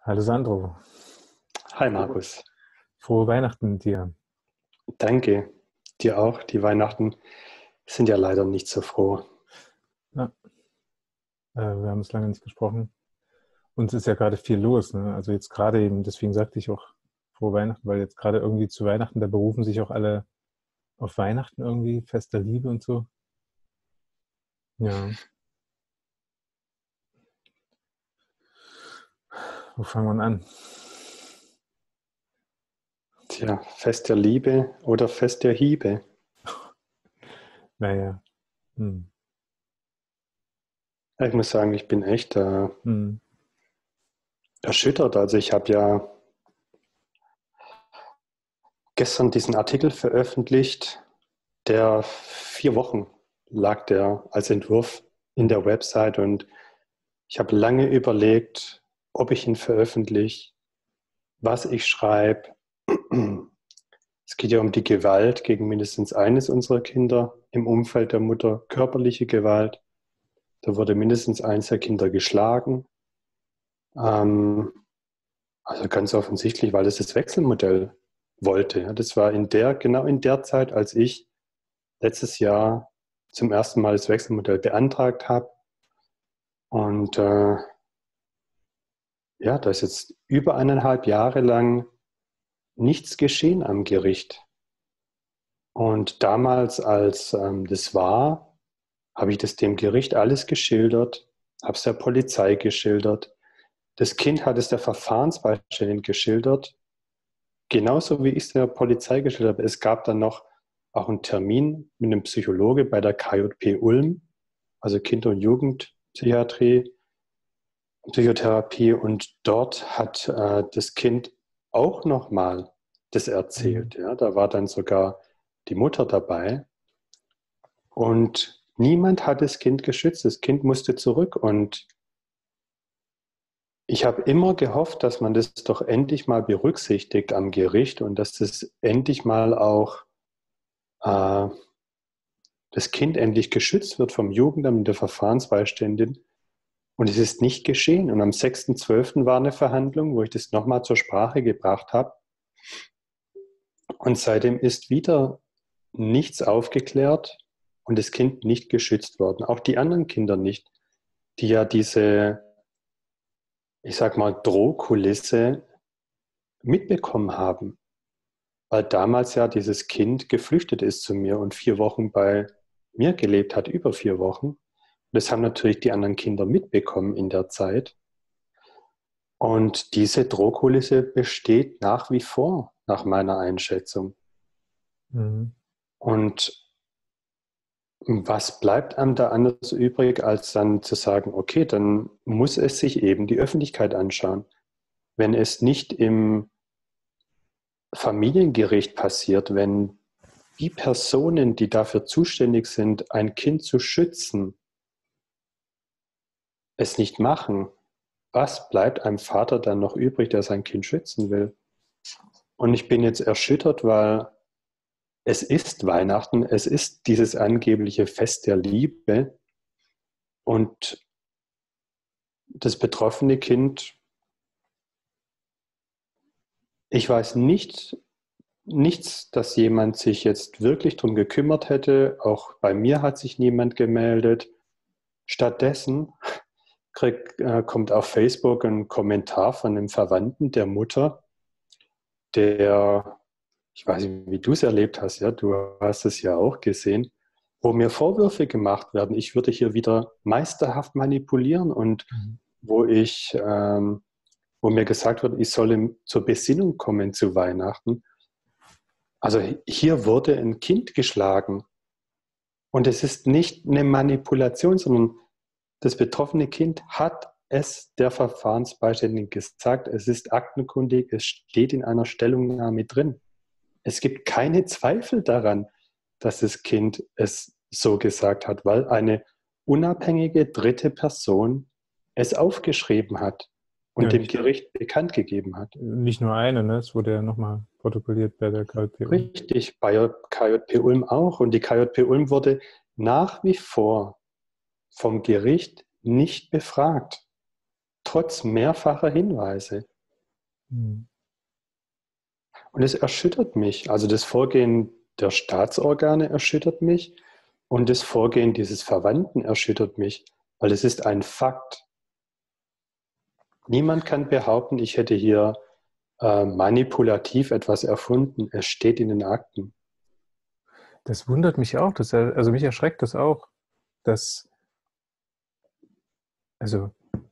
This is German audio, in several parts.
Hallo Sandro, Hi frohe, Markus, frohe Weihnachten dir. danke dir auch. Die Weihnachten sind ja leider nicht so froh. Ja, wir haben es lange nicht gesprochen. Uns ist ja gerade viel los, ne? Also jetzt gerade eben, deswegen sagte ich auch frohe Weihnachten, weil jetzt gerade irgendwie zu Weihnachten, da berufen sich auch alle auf Weihnachten irgendwie, Fest der Liebe und so. Ja, wo fangen wir an? Tja, Fest der Liebe oder Fest der Hiebe. Naja, hm, Ja, ich muss sagen, ich bin echt hm, erschüttert. Also ich habe ja gestern diesen Artikel veröffentlicht, der 4 Wochen lag der als Entwurf in der Website und ich habe lange überlegt, ob ich ihn veröffentliche, was ich schreibe. Es geht ja um die Gewalt gegen mindestens eines unserer Kinder im Umfeld der Mutter, körperliche Gewalt. Da wurde mindestens eins der Kinder geschlagen. Ähm, also ganz offensichtlich, weil es das Wechselmodell wollte. Ja, das war genau in der Zeit, als ich letztes Jahr zum ersten Mal das Wechselmodell beantragt habe. Und ja, da ist jetzt über 1,5 Jahre lang nichts geschehen am Gericht. Und damals, als das war, habe ich das dem Gericht alles geschildert, habe es der Polizei geschildert. Das Kind hat es der Verfahrensbeiständin geschildert, genauso wie ich es der Polizei geschildert habe. Es gab dann noch auch einen Termin mit einem Psychologe bei der KJP Ulm, also Kinder- und Jugendpsychiatrie, Psychotherapie. Und dort hat das Kind auch nochmal das hm, erzählt. Ja, da war dann sogar die Mutter dabei. Und niemand hat das Kind geschützt. Das Kind musste zurück. Und ich habe immer gehofft, dass man das doch endlich mal berücksichtigt am Gericht und dass das endlich mal auch äh, das Kind endlich geschützt wird vom Jugendamt und der Verfahrensbeiständin. Und es ist nicht geschehen. Und am 6.12. war eine Verhandlung, wo ich das nochmal zur Sprache gebracht habe. Und seitdem ist wieder nichts aufgeklärt und das Kind nicht geschützt worden. Auch die anderen Kinder nicht, die ja diese, ich sag mal, Drohkulisse mitbekommen haben. Weil damals ja dieses Kind geflüchtet ist zu mir und 4 Wochen bei mir gelebt hat, über 4 Wochen. Und das haben natürlich die anderen Kinder mitbekommen in der Zeit. Und diese Drohkulisse besteht nach wie vor, nach meiner Einschätzung. hm, Und was bleibt einem da anders übrig, als dann zu sagen, okay, dann muss es sich eben die Öffentlichkeit anschauen. Wenn es nicht im Familiengericht passiert, wenn die Personen, die dafür zuständig sind, ein Kind zu schützen, es nicht machen, was bleibt einem Vater dann noch übrig, der sein Kind schützen will? Und ich bin jetzt erschüttert, weil es ist Weihnachten, es ist dieses angebliche Fest der Liebe und das betroffene Kind, ich weiß nichts, dass jemand sich jetzt wirklich darum gekümmert hätte. Auch bei mir hat sich niemand gemeldet. Stattdessen kommt auf Facebook ein Kommentar von einem Verwandten der Mutter, der, ich weiß nicht, wie du es erlebt hast, ja, du hast es ja auch gesehen, wo mir Vorwürfe gemacht werden, ich würde hier wieder meisterhaft manipulieren und hm. wo wo mir gesagt wird, ich solle zur Besinnung kommen zu Weihnachten. Also hier wurde ein Kind geschlagen und es ist nicht eine Manipulation, sondern das betroffene Kind hat es der Verfahrensbeiständin gesagt. Es ist aktenkundig, es steht in einer Stellungnahme drin. Es gibt keine Zweifel daran, dass das Kind es so gesagt hat, weil eine unabhängige dritte Person es aufgeschrieben hat Ja, und dem Gericht bekannt gegeben hat. nicht nur eine, ne? Es wurde ja nochmal protokolliert bei der KJPU. Richtig, bei KJP Ulm auch. Und die KJP Ulm wurde nach wie vor vom Gericht nicht befragt, trotz mehrfacher Hinweise. Mhm. Und es erschüttert mich. Also das Vorgehen der Staatsorgane erschüttert mich und das Vorgehen dieses Verwandten erschüttert mich, weil es ist ein Fakt. Niemand kann behaupten, ich hätte hier manipulativ etwas erfunden. Es steht in den Akten. Das wundert mich auch. Also mich erschreckt das auch, dass, also,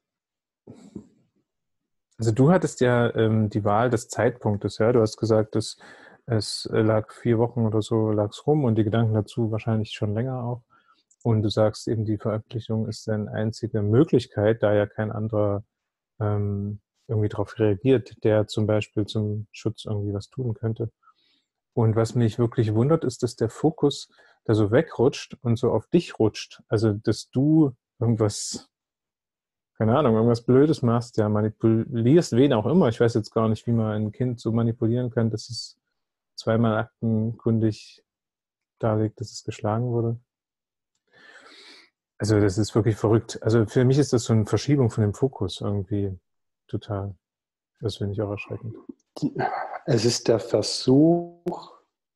also du hattest ja die Wahl des Zeitpunktes, ja. Du hast gesagt, dass es lag 4 Wochen oder so lag's rum und die Gedanken dazu wahrscheinlich schon länger auch. Und du sagst eben, die Veröffentlichung ist deine einzige Möglichkeit, da ja kein anderer irgendwie darauf reagiert, der zum Beispiel zum Schutz irgendwie was tun könnte. Und was mich wirklich wundert, ist, dass der Fokus da so wegrutscht und so auf dich rutscht. Also, dass du irgendwas, keine Ahnung, irgendwas Blödes machst, ja, manipulierst, wen auch immer. Ich weiß jetzt gar nicht, wie man ein Kind so manipulieren kann, dass es zweimal aktenkundig darlegt, dass es geschlagen wurde. Also, das ist wirklich verrückt. Also, für mich ist das so eine Verschiebung von dem Fokus irgendwie total. Das finde ich auch erschreckend. Es ist der Versuch,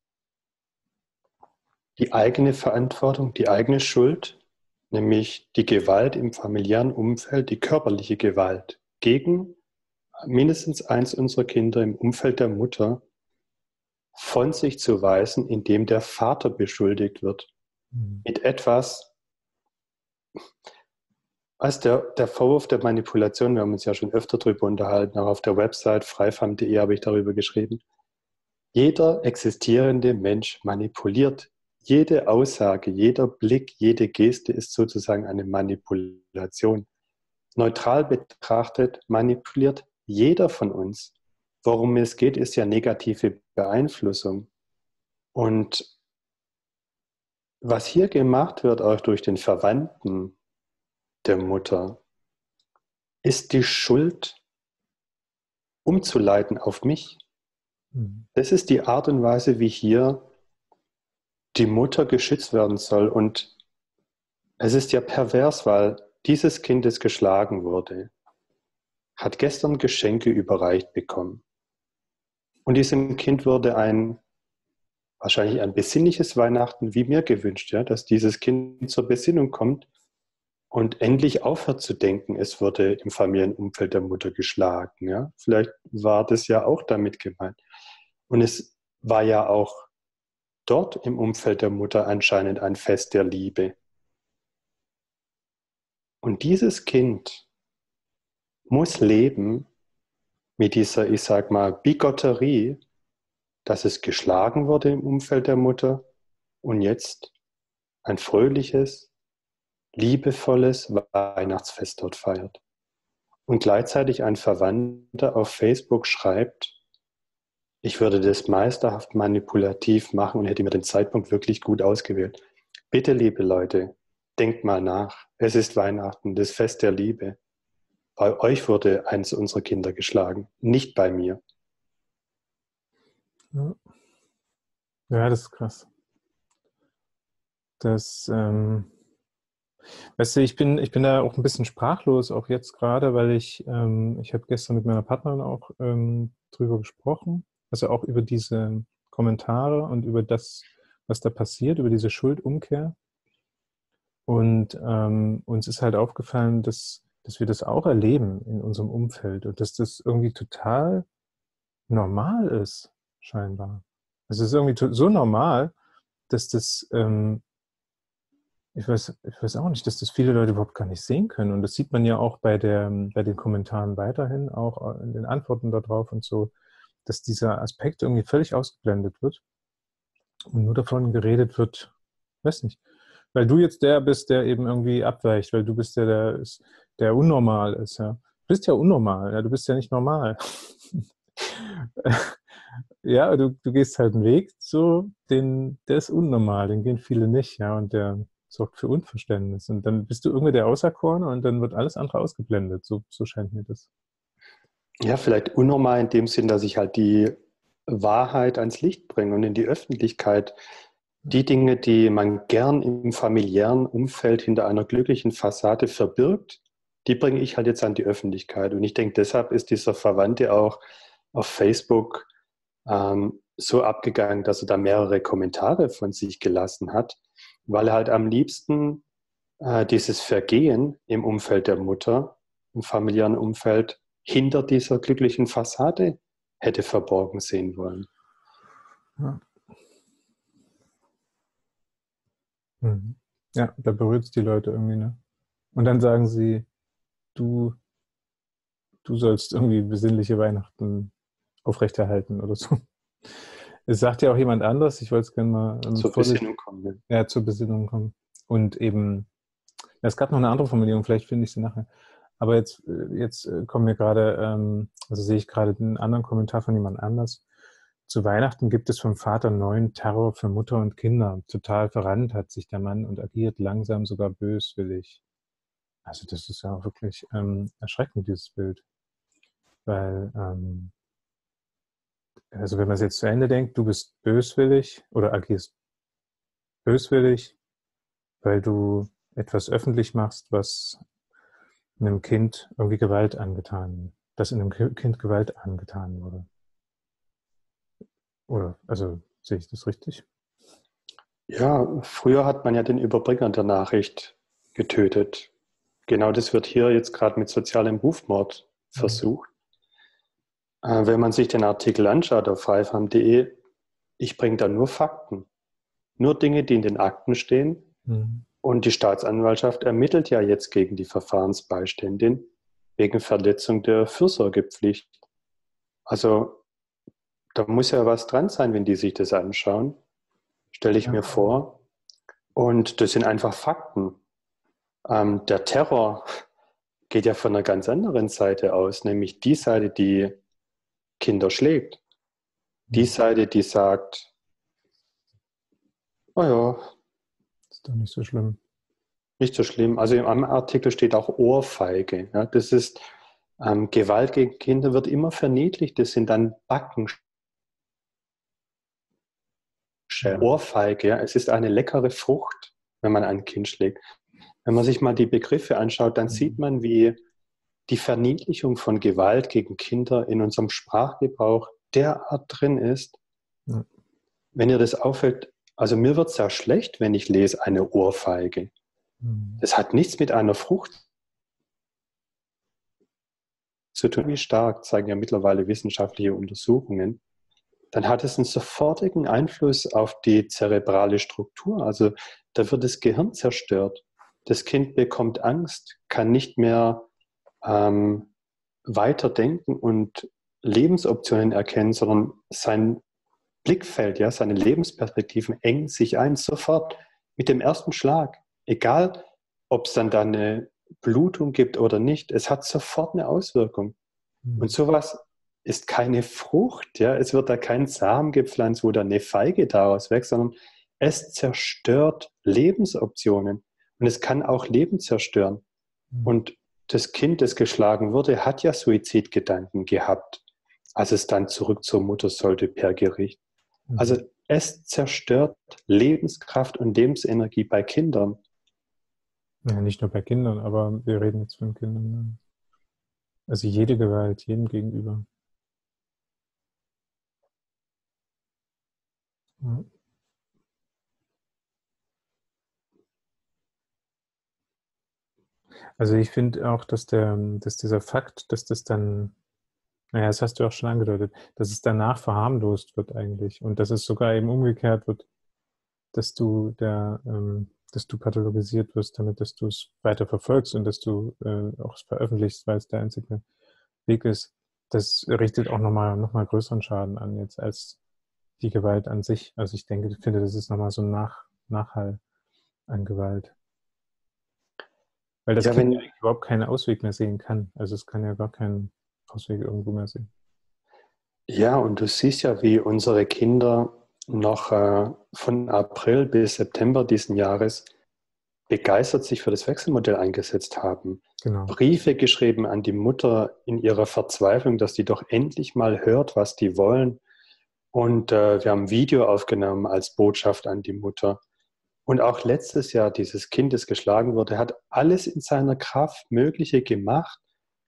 die eigene Verantwortung, die eigene Schuld, nämlich die Gewalt im familiären Umfeld, die körperliche Gewalt gegen mindestens eins unserer Kinder im Umfeld der Mutter von sich zu weisen, indem der Vater beschuldigt wird. Mhm. Mit etwas, als der Vorwurf der Manipulation, wir haben uns ja schon öfter darüber unterhalten, auch auf der Website freifam.de habe ich darüber geschrieben. Jeder existierende Mensch manipuliert. Jede Aussage, jeder Blick, jede Geste ist sozusagen eine Manipulation. Neutral betrachtet manipuliert jeder von uns. Worum es geht, ist ja negative Beeinflussung. Und was hier gemacht wird, auch durch den Verwandten der Mutter, ist die Schuld umzuleiten auf mich. Mhm. Das ist die Art und Weise, wie hier die Mutter geschützt werden soll. Und es ist ja pervers, weil dieses Kind, das geschlagen wurde, hat gestern Geschenke überreicht bekommen. Und diesem Kind wurde wahrscheinlich ein besinnliches Weihnachten wie mir gewünscht, ja, dass dieses Kind zur Besinnung kommt und endlich aufhört zu denken, es wurde im Familienumfeld der Mutter geschlagen. Ja. Vielleicht war das ja auch damit gemeint. Und es war ja auch dort im Umfeld der Mutter anscheinend ein Fest der Liebe. Und dieses Kind muss leben mit dieser, ich sag mal, Bigotterie, dass es geschlagen wurde im Umfeld der Mutter und jetzt ein fröhliches, liebevolles Weihnachtsfest dort feiert. Und gleichzeitig ein Verwandter auf Facebook schreibt, ich würde das meisterhaft manipulativ machen und hätte mir den Zeitpunkt wirklich gut ausgewählt. Bitte, liebe Leute, denkt mal nach. Es ist Weihnachten, das Fest der Liebe. Bei euch wurde eins unserer Kinder geschlagen, nicht bei mir. Ja. Ja, das ist krass. Das, weißt du, ich bin da auch ein bisschen sprachlos, auch jetzt gerade, weil ich habe gestern mit meiner Partnerin auch drüber gesprochen, also auch über diese Kommentare und über das, was da passiert, über diese Schuldumkehr. Und uns ist halt aufgefallen, dass wir das auch erleben in unserem Umfeld und dass das irgendwie total normal ist, scheinbar. Es ist irgendwie so normal, dass das, ich weiß auch nicht, dass das viele Leute überhaupt gar nicht sehen können. Und das sieht man ja auch bei den Kommentaren weiterhin, auch in den Antworten darauf und so, dass dieser Aspekt irgendwie völlig ausgeblendet wird und nur davon geredet wird, weiß nicht, weil du jetzt der bist, der eben irgendwie abweicht, weil du bist der unnormal ist, ja. Du bist ja unnormal, ja, du bist ja nicht normal. Ja, du gehst halt einen Weg, so, der ist unnormal, den gehen viele nicht, ja, und der sorgt für Unverständnis. Und dann bist du irgendwie der Auserkorene und dann wird alles andere ausgeblendet. So scheint mir das. Ja, vielleicht unnormal in dem Sinn, dass ich halt die Wahrheit ans Licht bringe und in die Öffentlichkeit. Die Dinge, die man gern im familiären Umfeld hinter einer glücklichen Fassade verbirgt, die bringe ich halt jetzt an die Öffentlichkeit. Und ich denke, deshalb ist dieser Verwandte auch auf Facebook so abgegangen, dass er da mehrere Kommentare von sich gelassen hat, weil er halt am liebsten dieses Vergehen im Umfeld der Mutter, im familiären Umfeld, hinter dieser glücklichen Fassade hätte verborgen sehen wollen. Ja. Mhm. Ja, da berührt es die Leute irgendwie, ne? Und dann sagen sie, du sollst irgendwie besinnliche Weihnachten aufrechterhalten oder so. Es sagt ja auch jemand anderes, ich wollte es gerne mal Zur Besinnung kommen. Ja, zur Besinnung kommen. Und eben, es gab noch eine andere Formulierung, vielleicht finde ich sie nachher. Aber jetzt kommen mir gerade, also sehe ich gerade einen anderen Kommentar von jemand anders. Zu Weihnachten gibt es vom Vater neuen Terror für Mutter und Kinder. Total verrannt hat sich der Mann und agiert langsam sogar böswillig. Also das ist ja auch wirklich erschreckend, dieses Bild. Weil, also wenn man es jetzt zu Ende denkt, du bist böswillig oder agierst böswillig, weil du etwas öffentlich machst, was einem Kind irgendwie dass einem Kind Gewalt angetan wurde. Oder, also sehe ich das richtig? Ja, früher hat man ja den Überbringer der Nachricht getötet. Genau das wird hier jetzt gerade mit sozialem Rufmord versucht. Wenn man sich den Artikel anschaut auf freifam.de, ich bringe da nur Fakten. Nur Dinge, die in den Akten stehen. Mhm. Und die Staatsanwaltschaft ermittelt ja jetzt gegen die Verfahrensbeiständin wegen Verletzung der Fürsorgepflicht. Also da muss ja was dran sein, wenn die sich das anschauen. Stelle ich mir vor. Und das sind einfach Fakten. Der Terror geht ja von einer ganz anderen Seite aus, nämlich die Seite, die Kinder schlägt. Die Seite, die sagt, oh ja, ist doch nicht so schlimm. Nicht so schlimm. Also im Artikel steht auch Ohrfeige. Ja, das ist Gewalt gegen Kinder wird immer verniedlicht. Das sind dann Backen. Ohrfeige, ja, es ist eine leckere Frucht, wenn man ein Kind schlägt. Wenn man sich mal die Begriffe anschaut, dann sieht man, wie die Verniedlichung von Gewalt gegen Kinder in unserem Sprachgebrauch derart drin ist. Ja. Wenn ihr das auffällt, also mir wird es ja schlecht, wenn ich lese eine Ohrfeige. Das hat nichts mit einer Frucht zu tun, wie stark, zeigen ja mittlerweile wissenschaftliche Untersuchungen. Dann hat es einen sofortigen Einfluss auf die zerebrale Struktur. Also da wird das Gehirn zerstört. Das Kind bekommt Angst, kann nicht mehr weiterdenken und Lebensoptionen erkennen, sondern sein Blickfeld, ja, seine Lebensperspektiven engen sich ein, sofort mit dem ersten Schlag. Egal, ob es dann da eine Blutung gibt oder nicht, es hat sofort eine Auswirkung. Und sowas ist keine Frucht, ja, es wird da kein Samen gepflanzt, wo dann eine Feige daraus wächst, sondern es zerstört Lebensoptionen. Und es kann auch Leben zerstören. Und das Kind, das geschlagen wurde, hat ja Suizidgedanken gehabt, als es dann zurück zur Mutter sollte per Gericht. Also es zerstört Lebenskraft und Lebensenergie bei Kindern. Ja, nicht nur bei Kindern, aber wir reden jetzt von Kindern. Ne? Also jede Gewalt, jedem gegenüber. Ja. Also ich finde auch, dass dieser Fakt, dass das dann, naja, das hast du auch schon angedeutet, dass es danach verharmlost wird eigentlich und dass es sogar eben umgekehrt wird, dass du pathologisiert wirst, damit, dass du es weiter verfolgst und dass du auch es veröffentlichst, weil es der einzige Weg ist. Das richtet auch noch mal größeren Schaden an jetzt als die Gewalt an sich. Also ich finde, das ist nochmal so ein Nachhall an Gewalt. Weil das Kind ja überhaupt keinen Ausweg mehr sehen kann. Also es kann ja gar keinen Ausweg irgendwo mehr sehen. Ja, und du siehst ja, wie unsere Kinder noch von April bis September diesen Jahres begeistert sich für das Wechselmodell eingesetzt haben. Genau. Briefe geschrieben an die Mutter in ihrer Verzweiflung, dass die doch endlich mal hört, was die wollen. Und wir haben ein Video aufgenommen als Botschaft an die Mutter. Und auch letztes Jahr, dieses Kind, das geschlagen wurde, hat alles in seiner Kraft Mögliche gemacht,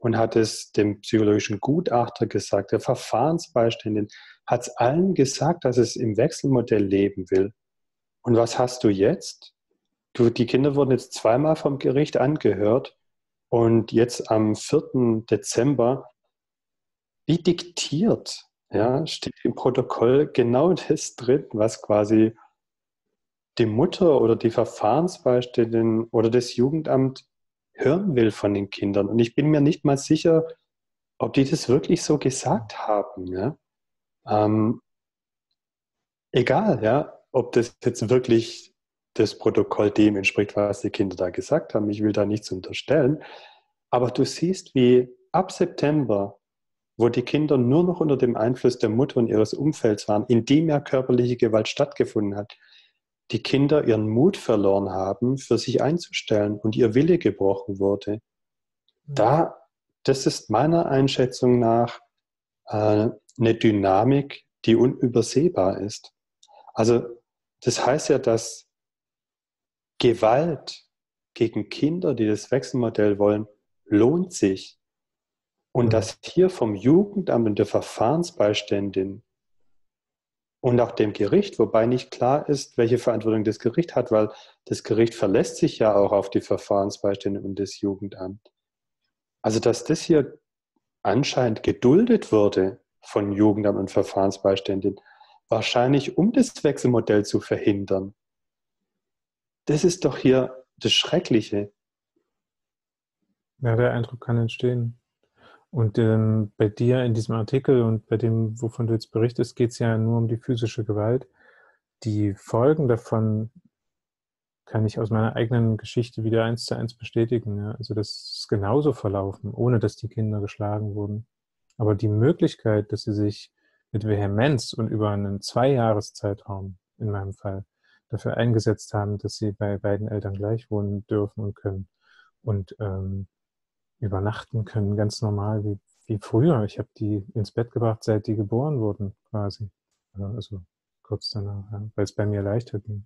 und hat es dem psychologischen Gutachter gesagt, der Verfahrensbeiständin hat es allen gesagt, dass es im Wechselmodell leben will. Und was hast du jetzt? Die Kinder wurden jetzt zweimal vom Gericht angehört und jetzt am 4. Dezember, wie diktiert, ja, steht im Protokoll genau das drin, was quasi die Mutter oder die Verfahrensbeiständin oder das Jugendamt hören will von den Kindern. Und ich bin mir nicht mal sicher, ob die das wirklich so gesagt haben. Ja? Ähm, egal, ja, ob das jetzt wirklich das Protokoll dem entspricht, was die Kinder da gesagt haben. Ich will da nichts unterstellen. Aber du siehst, wie ab September, wo die Kinder nur noch unter dem Einfluss der Mutter und ihres Umfelds waren, in dem ja körperliche Gewalt stattgefunden hat, die Kinder ihren Mut verloren haben, für sich einzustellen und ihr Wille gebrochen wurde. Das ist meiner Einschätzung nach eine Dynamik, die unübersehbar ist. Also das heißt ja, dass Gewalt gegen Kinder, die das Wechselmodell wollen, lohnt sich. Und dass hier vom Jugendamt und der Verfahrensbeiständin und auch dem Gericht, wobei nicht klar ist, welche Verantwortung das Gericht hat, weil das Gericht verlässt sich ja auch auf die Verfahrensbeiständin und das Jugendamt. Also dass das hier anscheinend geduldet wurde von Jugendamt und Verfahrensbeiständin, wahrscheinlich um das Wechselmodell zu verhindern. Das ist doch hier das Schreckliche. Ja, der Eindruck kann entstehen. Und bei dir in diesem Artikel und bei dem, wovon du jetzt berichtest, geht es ja nur um die physische Gewalt. Die Folgen davon kann ich aus meiner eigenen Geschichte wieder 1:1 bestätigen. Ja? Also das ist genauso verlaufen, ohne dass die Kinder geschlagen wurden. Aber die Möglichkeit, dass sie sich mit Vehemenz und über einen 2-Jahres-Zeitraum in meinem Fall dafür eingesetzt haben, dass sie bei beiden Eltern gleich wohnen dürfen und können und übernachten können, ganz normal wie früher. Ich habe die ins Bett gebracht, seit die geboren wurden, quasi. Also kurz danach, ja, weil es bei mir leichter ging.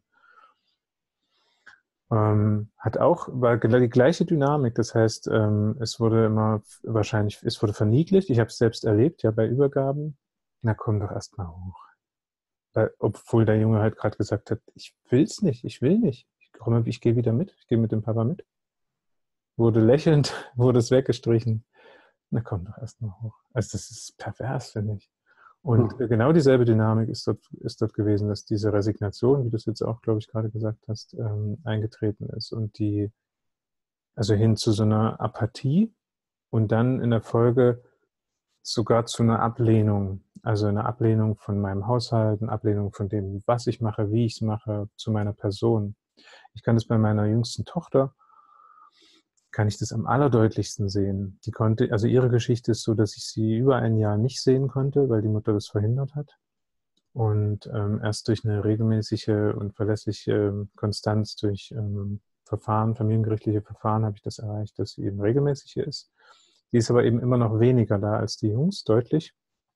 War die gleiche Dynamik, das heißt, es wurde verniedlicht, ich habe es selbst erlebt, ja, bei Übergaben. Na komm doch erst mal hoch. Obwohl der Junge halt gerade gesagt hat, ich will's nicht, ich will nicht. Ich gehe wieder mit, ich gehe mit dem Papa mit. Wurde lächelnd, wurde es weggestrichen. Na komm doch erst mal hoch. Also das ist pervers, finde ich. Und genau dieselbe Dynamik ist dort gewesen, dass diese Resignation, wie du es jetzt auch, glaube ich, gerade gesagt hast, eingetreten ist und also hin zu so einer Apathie und dann in der Folge sogar zu einer Ablehnung, also eine Ablehnung von meinem Haushalt, eine Ablehnung von dem, was ich mache, wie ich es mache, zu meiner Person. Ich kann das bei meiner jüngsten Tochter, kann ich das am allerdeutlichsten sehen. Also ihre Geschichte ist so, dass ich sie über ein Jahr nicht sehen konnte, weil die Mutter das verhindert hat. Und erst durch eine regelmäßige und verlässliche Konstanz durch familiengerichtliche Verfahren habe ich das erreicht, dass sie eben regelmäßig hier ist. Die ist aber eben immer noch weniger da als die Jungs, deutlich.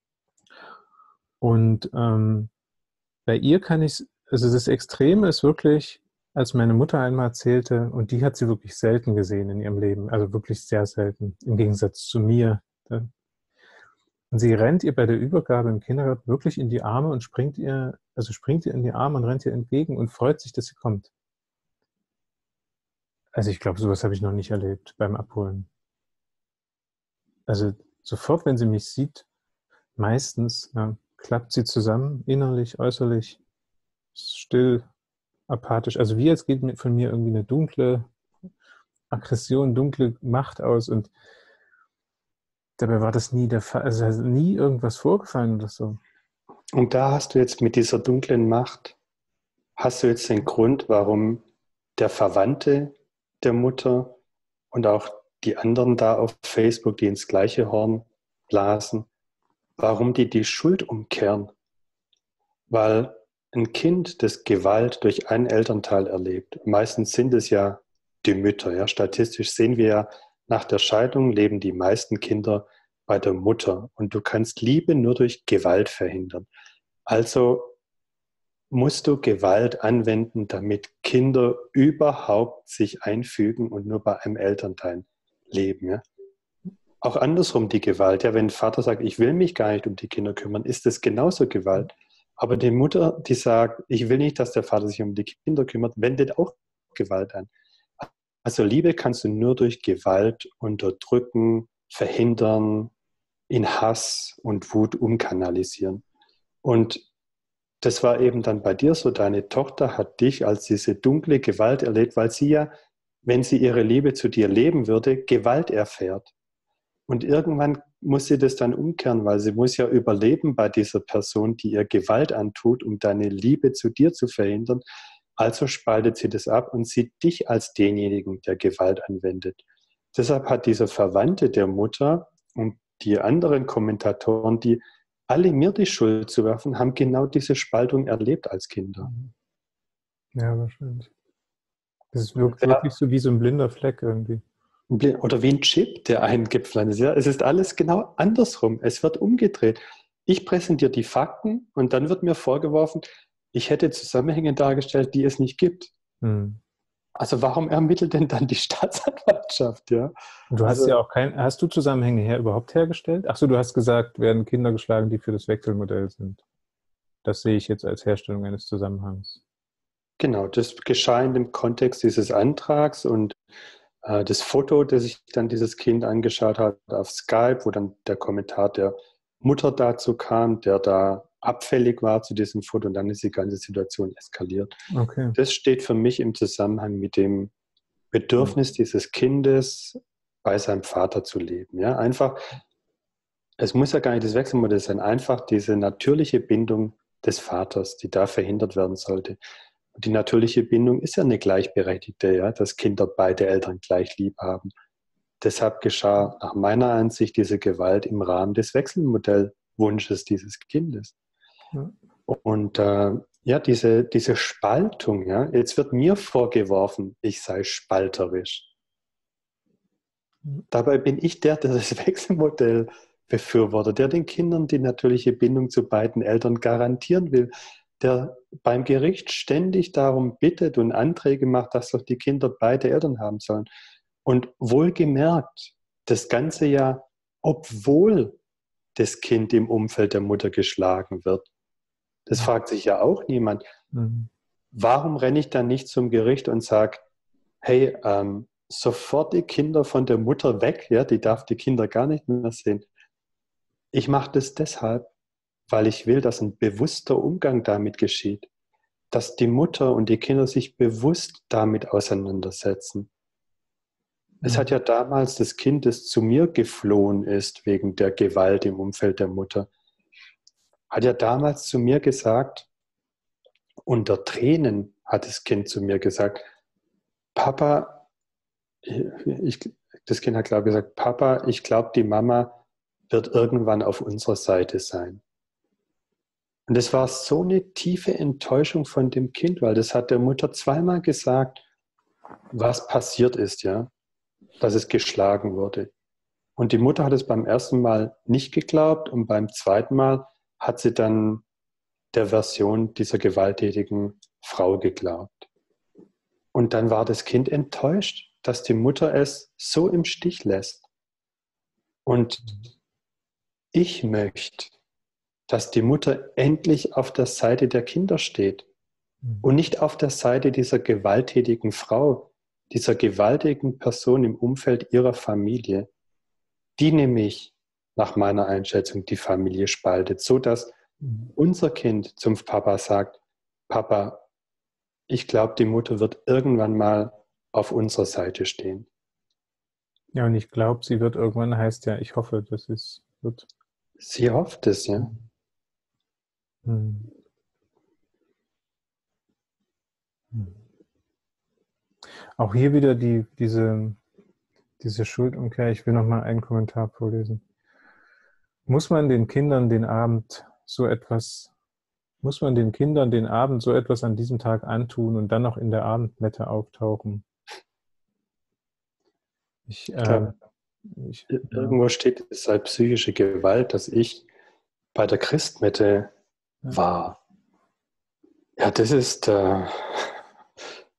Und bei ihr also das Extreme ist wirklich, als meine Mutter einmal erzählte, und die hat sie wirklich selten gesehen in ihrem Leben, also wirklich sehr selten, im Gegensatz zu mir. Und sie rennt ihr bei der Übergabe im Kindergarten wirklich in die Arme und springt ihr in die Arme und rennt ihr entgegen und freut sich, dass sie kommt. Also ich glaube, sowas habe ich noch nicht erlebt beim Abholen. Also sofort, wenn sie mich sieht, meistens klappt sie zusammen, innerlich, äußerlich, still, apathisch. Also wie als geht von mir irgendwie eine dunkle Aggression, dunkle Macht aus und dabei war das nie der Fall, also nie irgendwas vorgefallen oder so. Und da hast du jetzt mit dieser dunklen Macht, hast du jetzt den Grund, warum der Verwandte der Mutter und auch die anderen da auf Facebook, die ins gleiche Horn blasen, warum die Schuld umkehren. Weil ein Kind, das Gewalt durch einen Elternteil erlebt, meistens sind es ja die Mütter. Ja? Statistisch sehen wir ja, nach der Scheidung leben die meisten Kinder bei der Mutter. Und du kannst Liebe nur durch Gewalt verhindern. Also musst du Gewalt anwenden, damit Kinder überhaupt sich einfügen und nur bei einem Elternteil leben. Ja? auch andersrum die Gewalt. Ja, wenn ein Vater sagt, ich will mich gar nicht um die Kinder kümmern, ist das genauso Gewalt. Aber die Mutter, die sagt, ich will nicht, dass der Vater sich um die Kinder kümmert, wendet auch Gewalt an. Also Liebe kannst du nur durch Gewalt unterdrücken, verhindern, in Hass und Wut umkanalisieren. Und das war eben dann bei dir so, deine Tochter hat dich als diese dunkle Gewalt erlebt, weil sie ja, wenn sie ihre Liebe zu dir leben würde, Gewalt erfährt. Und irgendwann muss sie das dann umkehren, weil sie muss ja überleben bei dieser Person, die ihr Gewalt antut, um deine Liebe zu dir zu verhindern. Also spaltet sie das ab und sieht dich als denjenigen, der Gewalt anwendet. Deshalb hat dieser Verwandte der Mutter und die anderen Kommentatoren, die alle mir die Schuld zu werfen, haben genau diese Spaltung erlebt als Kinder. Ja, wahrscheinlich. Das wirkt wirklich so wie so ein blinder Fleck irgendwie. Oder wie ein Chip, der eingepflanzt ist. Ja, es ist alles genau andersrum. Es wird umgedreht. Ich präsentiere die Fakten und dann wird mir vorgeworfen, ich hätte Zusammenhänge dargestellt, die es nicht gibt. Also warum ermittelt denn dann die Staatsanwaltschaft? Ja? Du hast ja auch hast du Zusammenhänge überhaupt hergestellt? Ach so, du hast gesagt, werden Kinder geschlagen, die für das Wechselmodell sind. Das sehe ich jetzt als Herstellung eines Zusammenhangs. Genau, das geschah in dem Kontext dieses Antrags und das Foto, das sich dann dieses Kind angeschaut hat auf Skype, wo dann der Kommentar der Mutter dazu kam, der da abfällig war zu diesem Foto und dann ist die ganze Situation eskaliert. Okay. Das steht für mich im Zusammenhang mit dem Bedürfnis dieses Kindes, bei seinem Vater zu leben. Ja, einfach, es muss ja gar nicht das Wechselmodell sein, einfach diese natürliche Bindung des Vaters, die da verhindert werden sollte. Und die natürliche Bindung ist ja eine gleichberechtigte, ja, dass Kinder beide Eltern gleich lieb haben. Deshalb geschah nach meiner Ansicht diese Gewalt im Rahmen des Wechselmodellwunsches dieses Kindes. Ja. Und ja, diese Spaltung, ja, jetzt wird mir vorgeworfen, ich sei spalterisch. Dabei bin ich der das Wechselmodell befürwortet, der den Kindern die natürliche Bindung zu beiden Eltern garantieren will, der beim Gericht ständig darum bittet und Anträge macht, dass doch die Kinder beide Eltern haben sollen. Und wohlgemerkt, das Ganze ja, obwohl das Kind im Umfeld der Mutter geschlagen wird. Das fragt sich ja auch niemand. Warum renne ich dann nicht zum Gericht und sage, hey, sofort die Kinder von der Mutter weg, ja, die darf die Kinder gar nicht mehr sehen. Ich mache das deshalb, weil ich will, dass ein bewusster Umgang damit geschieht, dass die Mutter und die Kinder sich bewusst damit auseinandersetzen. Es hat ja damals das Kind, das zu mir geflohen ist wegen der Gewalt im Umfeld der Mutter, hat ja damals zu mir gesagt, unter Tränen hat das Kind zu mir gesagt, Papa, das Kind hat klar gesagt, Papa, ich glaube, die Mama wird irgendwann auf unserer Seite sein. Und es war so eine tiefe Enttäuschung von dem Kind, weil das hat der Mutter zweimal gesagt, was passiert ist, ja, dass es geschlagen wurde. Und die Mutter hat es beim ersten Mal nicht geglaubt und beim zweiten Mal hat sie dann der Version dieser gewalttätigen Frau geglaubt. Und dann war das Kind enttäuscht, dass die Mutter es so im Stich lässt. Und ich möchte, dass die Mutter endlich auf der Seite der Kinder steht und nicht auf der Seite dieser gewalttätigen Frau, dieser gewaltigen Person im Umfeld ihrer Familie, die nämlich nach meiner Einschätzung die Familie spaltet, so dass unser Kind zum Papa sagt, Papa, ich glaube, die Mutter wird irgendwann mal auf unserer Seite stehen. Ja, und ich glaube, sie wird irgendwann, heißt ja, ich hoffe, dass es wird. Sie hofft es, ja. Auch hier wieder diese Schuldumkehr. Ich will noch mal einen Kommentar vorlesen. Muss man den Kindern den Abend so etwas an diesem Tag antun und dann noch in der Abendmette auftauchen? Irgendwo steht, es sei psychische Gewalt, dass ich bei der Christmette war. Ja, das ist,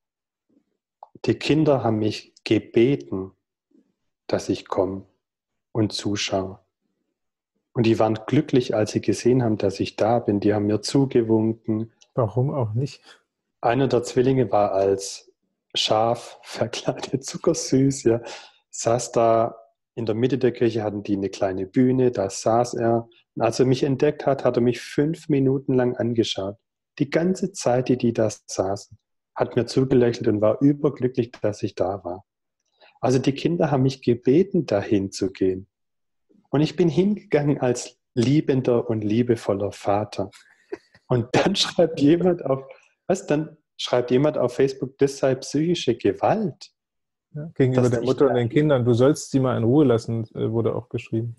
die Kinder haben mich gebeten, dass ich komme. und zuschaue. Und die waren glücklich, als sie gesehen haben, dass ich da bin. Die haben mir zugewunken. Warum auch nicht? Einer der Zwillinge war als Schaf verkleidet, zuckersüß, ja, saß da in der Mitte der Kirche, hatten die eine kleine Bühne, da saß er. Und als er mich entdeckt hat, hat er mich 5 Minuten lang angeschaut. Die ganze Zeit, die da saßen, hat mir zugelächelt und war überglücklich, dass ich da war. Also die Kinder haben mich gebeten, dahin zu gehen. Und ich bin hingegangen als liebender und liebevoller Vater. Und dann schreibt jemand auf Facebook, das sei psychische Gewalt. Ja, gegenüber der Mutter und den Kindern. Du sollst sie mal in Ruhe lassen, wurde auch geschrieben.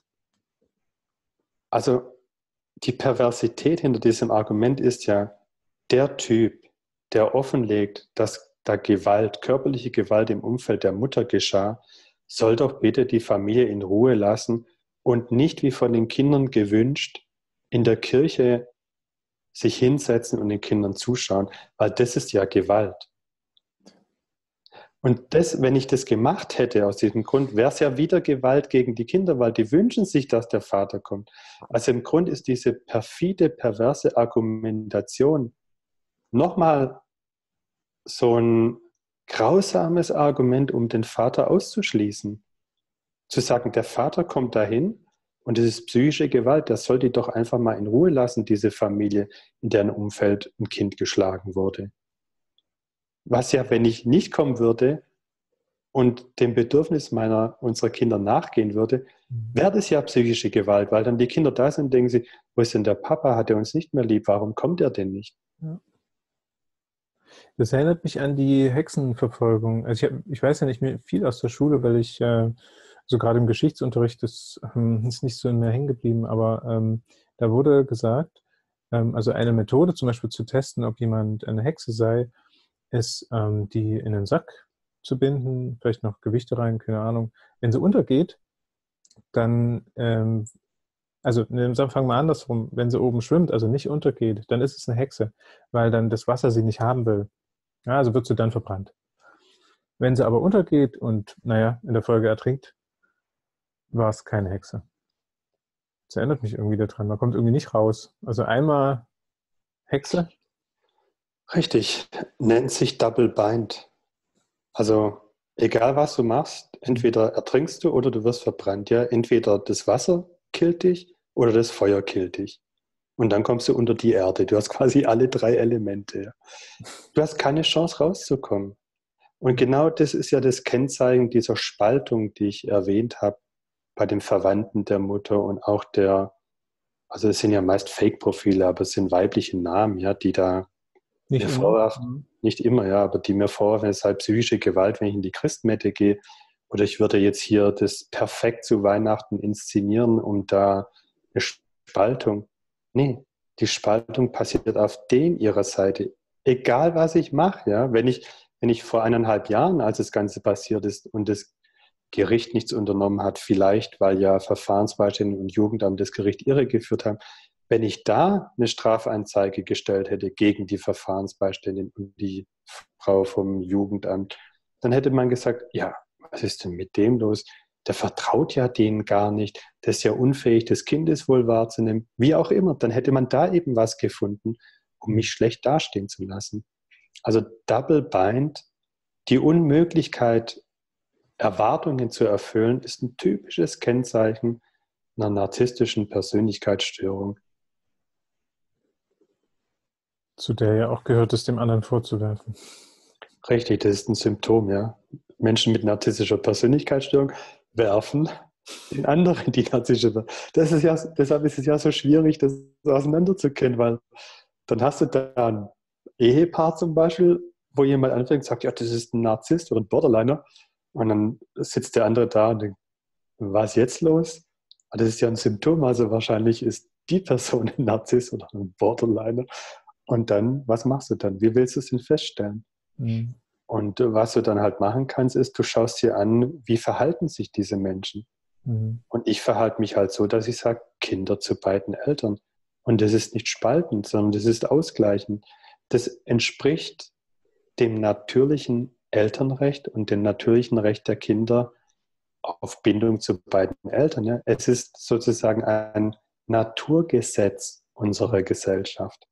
Also die Perversität hinter diesem Argument ist ja, der Typ, der offenlegt, dass da Gewalt, körperliche Gewalt im Umfeld der Mutter geschah, soll doch bitte die Familie in Ruhe lassen und nicht wie von den Kindern gewünscht in der Kirche sich hinsetzen und den Kindern zuschauen, weil das ist ja Gewalt. Und das, wenn ich das gemacht hätte aus diesem Grund, wäre es ja wieder Gewalt gegen die Kinder, weil die wünschen sich, dass der Vater kommt. Also im Grund ist diese perfide, perverse Argumentation nochmal so ein grausames Argument, um den Vater auszuschließen. Zu sagen, der Vater kommt dahin und es ist psychische Gewalt, der soll die doch einfach mal in Ruhe lassen, diese Familie, in deren Umfeld ein Kind geschlagen wurde. Was ja, wenn ich nicht kommen würde und dem Bedürfnis unserer Kinder nachgehen würde, wäre das ja psychische Gewalt, weil dann die Kinder da sind und denken sie, wo ist denn der Papa, hat er uns nicht mehr lieb, warum kommt er denn nicht? Ja. Das erinnert mich an die Hexenverfolgung. Also ich weiß ja nicht mehr viel aus der Schule, weil ich so gerade im Geschichtsunterricht ist nicht so in mir hängen geblieben, aber da wurde gesagt, also eine Methode zum Beispiel zu testen, ob jemand eine Hexe sei, ist, die in einen Sack zu binden, vielleicht noch Gewichte rein, keine Ahnung. Wenn sie untergeht, dann, also fangen wir andersrum, wenn sie oben schwimmt, also nicht untergeht, dann ist es eine Hexe, weil dann das Wasser sie nicht haben will. Ja, also wird sie dann verbrannt. Wenn sie aber untergeht und, naja, in der Folge ertrinkt, war es keine Hexe. Das erinnert mich irgendwie daran. Man kommt irgendwie nicht raus. Also einmal Hexe. Richtig, nennt sich Double Bind. Also egal was du machst, entweder ertrinkst du oder du wirst verbrannt. Ja, entweder das Wasser killt dich oder das Feuer killt dich. Und dann kommst du unter die Erde. Du hast quasi alle 3 Elemente. Ja. Du hast keine Chance rauszukommen. Und genau das ist ja das Kennzeichen dieser Spaltung, die ich erwähnt habe, bei den Verwandten der Mutter und auch also es sind ja meist Fake-Profile, aber es sind weibliche Namen, ja, die da Nicht mir immer. vorwerfen, nicht immer, ja, aber die mir vorwerfen, es sei psychische Gewalt, wenn ich in die Christmette gehe, oder ich würde jetzt hier das perfekt zu Weihnachten inszenieren, um da eine Spaltung. Nee, die Spaltung passiert auf ihrer Seite. Egal, was ich mache, ja, wenn ich vor 1,5 Jahren, als das Ganze passiert ist und das Gericht nichts unternommen hat, vielleicht, weil ja Verfahrensbeistände und Jugendamt das Gericht irregeführt haben, wenn ich da eine Strafanzeige gestellt hätte gegen die Verfahrensbeiständin und die Frau vom Jugendamt, dann hätte man gesagt, ja, was ist denn mit dem los? Der vertraut ja denen gar nicht, der ist ja unfähig, das Kindeswohl wahrzunehmen, wie auch immer. Dann hätte man da eben was gefunden, um mich schlecht dastehen zu lassen. Also Double Bind, die Unmöglichkeit, Erwartungen zu erfüllen, ist ein typisches Kennzeichen einer narzisstischen Persönlichkeitsstörung. Zu der ja auch gehört es, dem anderen vorzuwerfen. Richtig, das ist ein Symptom, ja. Menschen mit narzisstischer Persönlichkeitsstörung werfen den anderen die narzisstische. Deshalb ist es ja so schwierig, das auseinanderzukennen, weil dann hast du da ein Ehepaar zum Beispiel, wo jemand anfängt und sagt, ja, das ist ein Narzisst oder ein Borderliner. Und dann sitzt der andere da und denkt, was ist jetzt los? Das ist ja ein Symptom, also wahrscheinlich ist die Person ein Narzisst oder ein Borderliner. Und dann, was machst du dann? Wie willst du es denn feststellen? Mhm. Und was du dann halt machen kannst, ist, du schaust dir an, wie verhalten sich diese Menschen. Mhm. Und ich verhalte mich halt so, dass ich sage, Kinder zu beiden Eltern. Und das ist nicht spaltend, sondern das ist ausgleichend. Das entspricht dem natürlichen Elternrecht und dem natürlichen Recht der Kinder auf Bindung zu beiden Eltern. Ja? Es ist sozusagen ein Naturgesetz unserer Gesellschaft.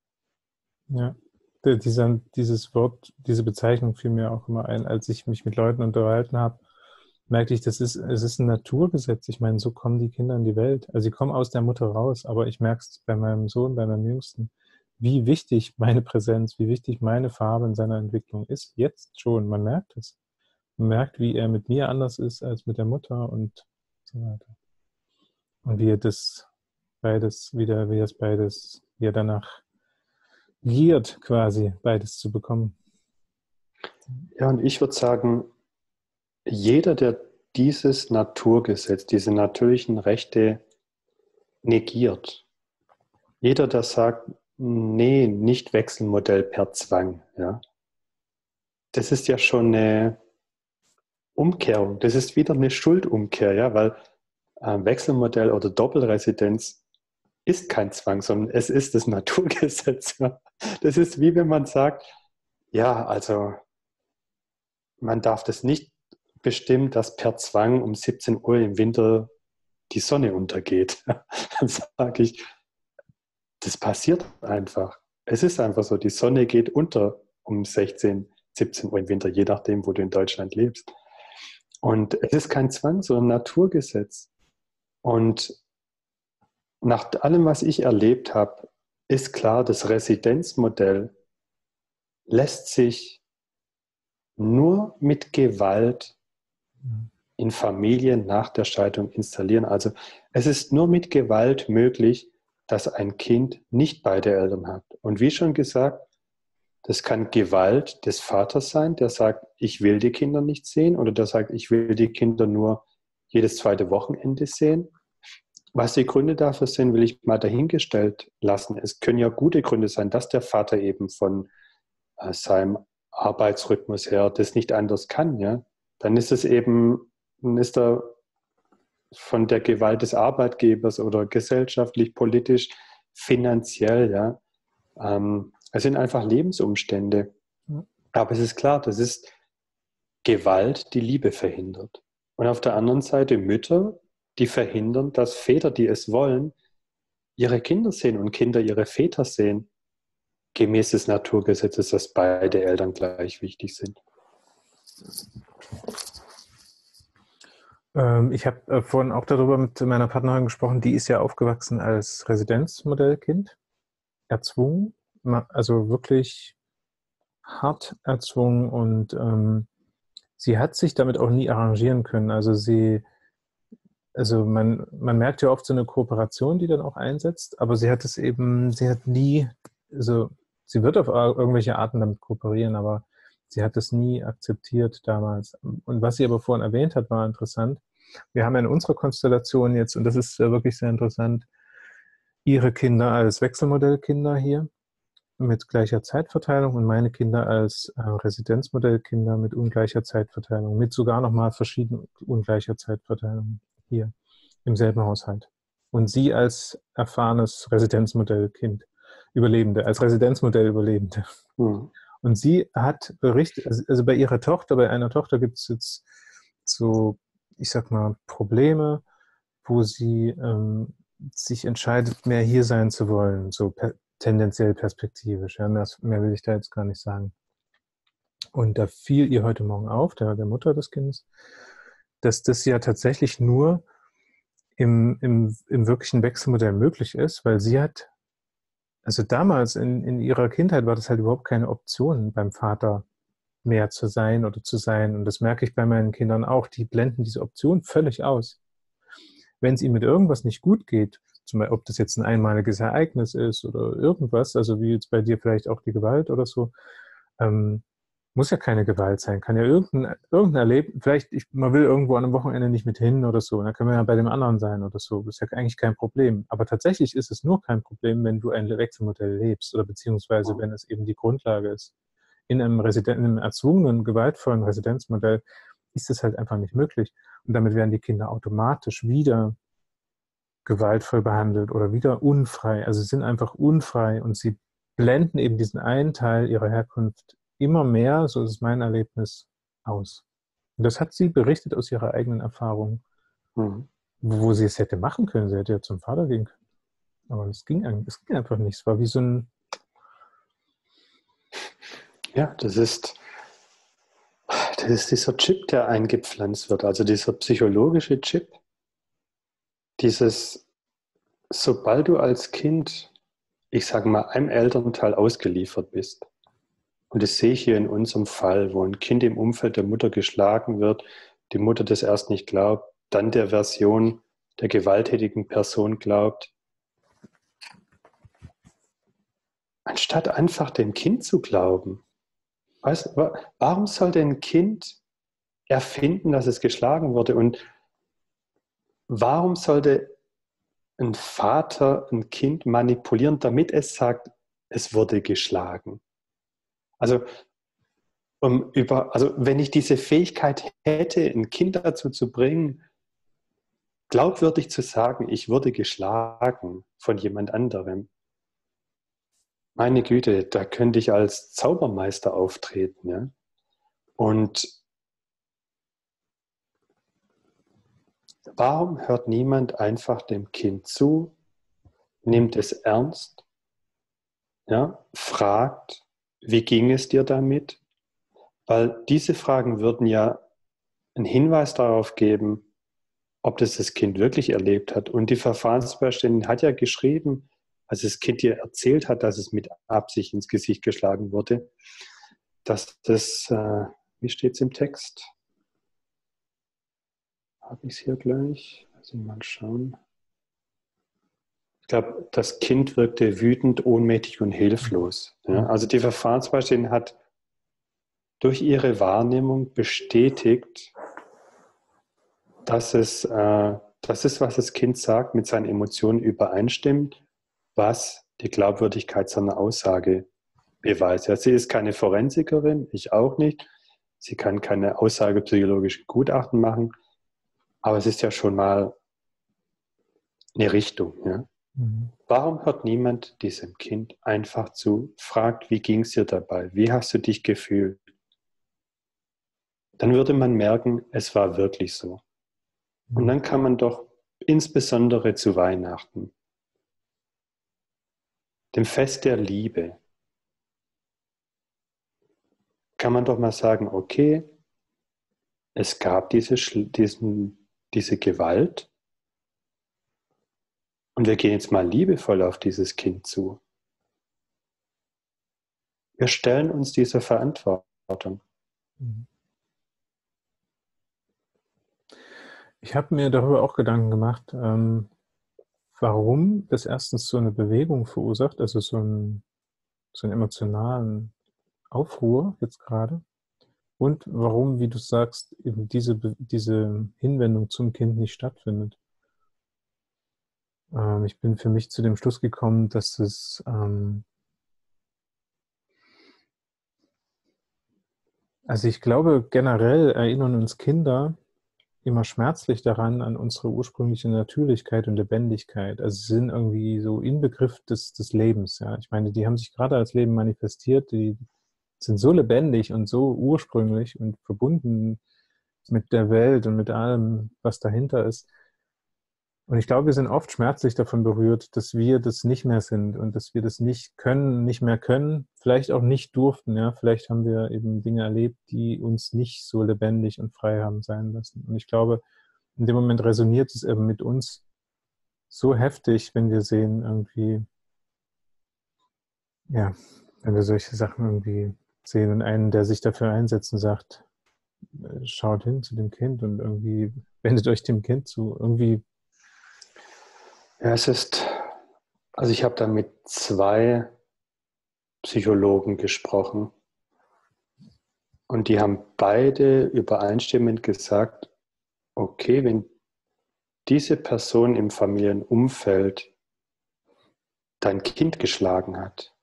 Ja. Dieses Wort, diese Bezeichnung fiel mir auch immer ein, als ich mich mit Leuten unterhalten habe, merkte ich, es ist ein Naturgesetz. Ich meine, so kommen die Kinder in die Welt. Also sie kommen aus der Mutter raus, aber ich merke es bei meinem Sohn, bei meinem Jüngsten, wie wichtig meine Präsenz, wie wichtig meine Farbe in seiner Entwicklung ist. Jetzt schon, man merkt es. Man merkt, wie er mit mir anders ist als mit der Mutter und so weiter. Und wie er das beides wieder, wie er danach giert, quasi beides zu bekommen. Ja, und ich würde sagen, jeder, der dieses Naturgesetz, diese natürlichen Rechte negiert, jeder, der sagt, nee, nicht Wechselmodell per Zwang, ja, das ist ja schon eine Umkehrung, das ist wieder eine Schuldumkehr, ja, weil Wechselmodell oder Doppelresidenz ist kein Zwang, sondern es ist das Naturgesetz. Ja. Das ist wie wenn man sagt, ja, also man darf das nicht bestimmen, dass per Zwang um 17 Uhr im Winter die Sonne untergeht. Dann sage ich, das passiert einfach. Es ist einfach so, die Sonne geht unter um 16, 17 Uhr im Winter, je nachdem, wo du in Deutschland lebst. Und es ist kein Zwang, sondern ein Naturgesetz. Und nach allem, was ich erlebt habe, ist klar, das Residenzmodell lässt sich nur mit Gewalt in Familien nach der Scheidung installieren. Also es ist nur mit Gewalt möglich, dass ein Kind nicht beide Eltern hat. Und wie schon gesagt, das kann Gewalt des Vaters sein, der sagt, ich will die Kinder nicht sehen, oder der sagt, ich will die Kinder nur jedes zweite Wochenende sehen. Was die Gründe dafür sind, will ich mal dahingestellt lassen. Es können ja gute Gründe sein, dass der Vater eben von seinem Arbeitsrhythmus her das nicht anders kann. Ja? Dann ist es eben, dann ist er von der Gewalt des Arbeitgebers oder gesellschaftlich, politisch, finanziell. Ja? Es sind einfach Lebensumstände. Aber es ist klar, das ist Gewalt, die Liebe verhindert. Und auf der anderen Seite Mütter, die verhindern, dass Väter, die es wollen, ihre Kinder sehen und Kinder ihre Väter sehen, gemäß des Naturgesetzes, dass beide Eltern gleich wichtig sind. Ich habe vorhin auch darüber mit meiner Partnerin gesprochen, die ist ja aufgewachsen als Residenzmodellkind, erzwungen, also wirklich hart erzwungen, und sie hat sich damit auch nie arrangieren können. Also man merkt ja oft so eine Kooperation, die dann auch einsetzt, aber sie hat nie, also sie wird auf irgendwelche Arten damit kooperieren, aber sie hat es nie akzeptiert damals. Und was sie aber vorhin erwähnt hat, war interessant. Wir haben ja in unserer Konstellation jetzt, und das ist wirklich sehr interessant, ihre Kinder als Wechselmodellkinder hier mit gleicher Zeitverteilung und meine Kinder als Residenzmodellkinder mit ungleicher Zeitverteilung, mit sogar nochmal verschiedenen ungleicher Zeitverteilung hier im selben Haushalt. Und sie als erfahrenes Residenzmodellkind, Überlebende, als Residenzmodell-Überlebende. Mhm. Und sie hat berichtet, also bei ihrer Tochter, bei einer Tochter gibt es jetzt so, ich sag mal, Probleme, wo sie sich entscheidet, mehr hier sein zu wollen, so tendenziell perspektivisch. Ja, mehr will ich da jetzt gar nicht sagen. Und da fiel ihr heute Morgen auf, der Mutter des Kindes, dass das ja tatsächlich nur im wirklichen Wechselmodell möglich ist, weil sie hat, also damals in ihrer Kindheit war das halt überhaupt keine Option, beim Vater mehr zu sein oder zu sein. Und das merke ich bei meinen Kindern auch. Die blenden diese Option völlig aus. Wenn es ihnen mit irgendwas nicht gut geht, zum Beispiel, ob das jetzt ein einmaliges Ereignis ist oder irgendwas, also wie jetzt bei dir vielleicht auch die Gewalt oder so, muss ja keine Gewalt sein, kann ja irgendein Erleben, vielleicht man will irgendwo an einem Wochenende nicht mit hin oder so, dann können wir ja bei dem anderen sein oder so, das ist ja eigentlich kein Problem. Aber tatsächlich ist es nur kein Problem, wenn du ein Wechselmodell lebst oder beziehungsweise wenn es eben die Grundlage ist. In einem erzwungenen, gewaltvollen Residenzmodell ist es halt einfach nicht möglich. Und damit werden die Kinder automatisch wieder gewaltvoll behandelt oder wieder unfrei. Also sie sind einfach unfrei und sie blenden eben diesen einen Teil ihrer Herkunft immer mehr, so ist mein Erlebnis, aus. Und das hat sie berichtet aus ihrer eigenen Erfahrung, Mhm. wo sie es hätte machen können. Sie hätte ja zum Vater gehen können. Aber es ging einfach nicht. Es war wie so ein... Ja, das ist dieser Chip, der eingepflanzt wird, also dieser psychologische Chip, dieses, sobald du als Kind, ich sage mal, einem Elternteil ausgeliefert bist, und das sehe ich hier in unserem Fall, wo ein Kind im Umfeld der Mutter geschlagen wird, die Mutter das erst nicht glaubt, dann der Version der gewalttätigen Person glaubt, anstatt einfach dem Kind zu glauben. Warum sollte ein Kind erfinden, dass es geschlagen wurde? Und warum sollte ein Vater ein Kind manipulieren, damit es sagt, es wurde geschlagen? Also, also wenn ich diese Fähigkeit hätte, ein Kind dazu zu bringen, glaubwürdig zu sagen, ich wurde geschlagen von jemand anderem, meine Güte, da könnte ich als Zaubermeister auftreten. Ja? Und warum hört niemand einfach dem Kind zu, nimmt es ernst, ja, fragt, wie ging es dir damit? Weil diese Fragen würden ja einen Hinweis darauf geben, ob das Kind wirklich erlebt hat. Und die Verfahrensbeiständin hat ja geschrieben, als das Kind ihr erzählt hat, dass es mit Absicht ins Gesicht geschlagen wurde, dass das, wie steht es im Text? Habe ich es hier gleich? Also mal schauen. Ich glaube, das Kind wirkte wütend, ohnmächtig und hilflos. Ja? Also die Verfahrensbeiständin hat durch ihre Wahrnehmung bestätigt, dass es, was das Kind sagt, mit seinen Emotionen übereinstimmt, was die Glaubwürdigkeit seiner Aussage beweist. Ja, sie ist keine Forensikerin, ich auch nicht. Sie kann keine aussagepsychologischen Gutachten machen, aber es ist ja schon mal eine Richtung. Ja? Warum hört niemand diesem Kind einfach zu, fragt, wie ging es dir dabei? Wie hast du dich gefühlt? Dann würde man merken, es war wirklich so. Und dann kann man doch insbesondere zu Weihnachten, dem Fest der Liebe, kann man doch mal sagen, okay, es gab diese Gewalt und wir gehen jetzt mal liebevoll auf dieses Kind zu. Wir stellen uns dieser Verantwortung. Ich habe mir darüber auch Gedanken gemacht, warum das erstens so eine Bewegung verursacht, also so einen emotionalen Aufruhr jetzt gerade. Und warum, wie du sagst, eben diese Hinwendung zum Kind nicht stattfindet. Ich bin für mich zu dem Schluss gekommen, dass also ich glaube, generell erinnern uns Kinder immer schmerzlich daran, an unsere ursprüngliche Natürlichkeit und Lebendigkeit. Also sie sind irgendwie so Inbegriff des Lebens. Ja? Ich meine, die haben sich gerade als Leben manifestiert, die sind so lebendig und so ursprünglich und verbunden mit der Welt und mit allem, was dahinter ist. Und ich glaube, wir sind oft schmerzlich davon berührt, dass wir das nicht mehr sind und dass wir das nicht können, nicht mehr können, vielleicht auch nicht durften. Ja? Vielleicht haben wir eben Dinge erlebt, die uns nicht so lebendig und frei haben sein lassen. Und ich glaube, in dem Moment resoniert es eben mit uns so heftig, wenn wir sehen, irgendwie, ja, wenn wir solche Sachen irgendwie sehen und einen, der sich dafür einsetzt und sagt, schaut hin zu dem Kind und irgendwie wendet euch dem Kind zu. Irgendwie. Ja, also ich habe da mit 2 Psychologen gesprochen und die haben beide übereinstimmend gesagt, okay, wenn diese Person im Familienumfeld dein Kind geschlagen hat,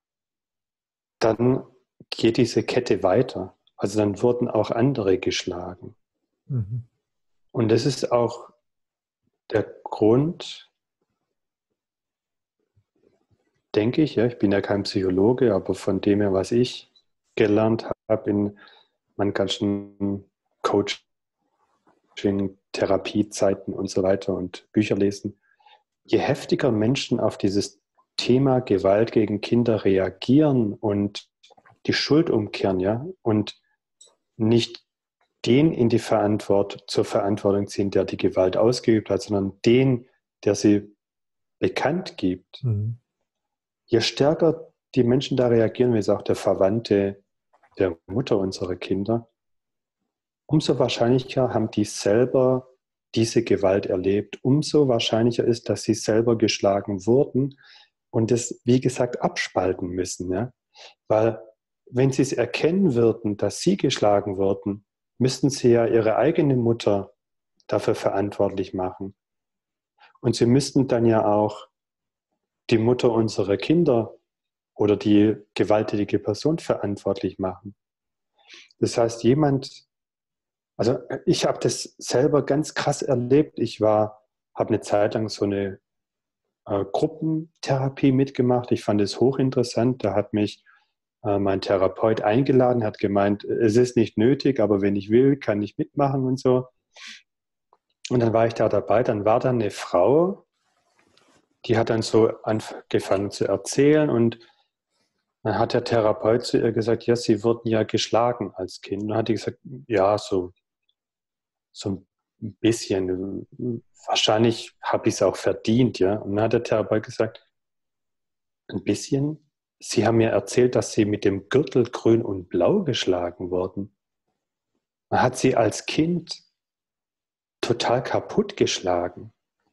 dann geht diese Kette weiter. Also dann wurden auch andere geschlagen. Und das ist auch der Grund, denke ich, ja, ich bin ja kein Psychologe, aber von dem her, was ich gelernt habe in meinen ganzen Coaching, Therapiezeiten und so weiter und Bücher lesen. Je heftiger Menschen auf dieses Thema Gewalt gegen Kinder reagieren und die Schuld umkehren, ja, und nicht den zur Verantwortung ziehen, der die Gewalt ausgeübt hat, sondern den, der sie bekannt gibt. Mhm. Je stärker die Menschen da reagieren, wie es auch der Verwandte der Mutter unserer Kinder, umso wahrscheinlicher haben die selber diese Gewalt erlebt, umso wahrscheinlicher ist, dass sie selber geschlagen wurden und das, wie gesagt, abspalten müssen. Ja? Weil wenn sie es erkennen würden, dass sie geschlagen wurden, müssten sie ja ihre eigene Mutter dafür verantwortlich machen. Und sie müssten dann ja auch die Mutter unserer Kinder oder die gewalttätige Person verantwortlich machen. Das heißt, also ich habe das selber ganz krass erlebt. Habe eine Zeit lang so eine Gruppentherapie mitgemacht. Ich fand es hochinteressant. Da hat mich mein Therapeut eingeladen, hat gemeint, es ist nicht nötig, aber wenn ich will, kann ich mitmachen und so. Und dann war ich da dabei. Dann war da eine Frau, die hat dann so angefangen zu erzählen und dann hat der Therapeut zu ihr gesagt, ja, sie wurden ja geschlagen als Kind. Und dann hat die gesagt, ja, so ein bisschen. Wahrscheinlich habe ich es auch verdient, ja. Und dann hat der Therapeut gesagt, ein bisschen. Sie haben mir erzählt, dass Sie mit dem Gürtel grün und blau geschlagen wurden. Man hat Sie als Kind total kaputt geschlagen.